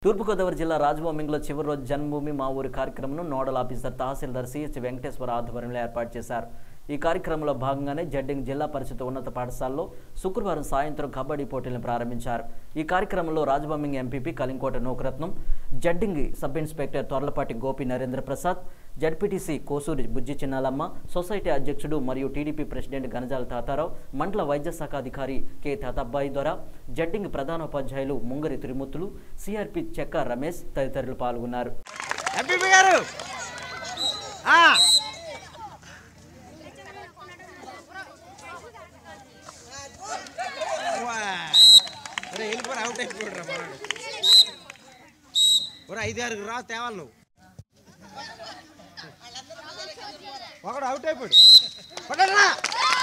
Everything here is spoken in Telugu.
తూర్పుగోదావరి జిల్లా రాజభవనంలో చివరి రోజు జన్మభూమి మా ఊరి కార్యక్రమంను nodal officer tahsildar CH Venkateswara ఆధ్వర్యంలో ఏర్పాటు చేశారు. ఈ కార్యక్రమంలో భాగంగానే జడ్డింగ్ జిల్లా పరిషత్ ఉన్నత పాఠశాలలో శుక్రవారం సాయంత్రం కబడ్డీ పోటీలను ప్రారంభించారు. ఈ కార్యక్రమంలో రాజభవనం ఎంపీపీ కలింకోట నూకరత్నం, జడ్డింగ్ sub inspector Torlapati Gopi Narendra Prasad, ZPTC Kosuri Bujji Chinnalamma, society అధ్యక్షుడు మరియు టీడీపీ ప్రెసిడెంట్ గనజాల తాతారావు, మండల వైద్య శాఖ అధికారి కె తాతబ్బాయి ద్వారా జడ్డింగ్ ప్రధానోపాధ్యాయులు ముంగరి తిరుమూర్తులు, సిఆర్పి చెక్క రమేష్ తదితరులు పాల్గొన్నారు. ఐదారు రా తేవాలి నువ్వు ఒకడు అవుట్ అయిపోయాడు.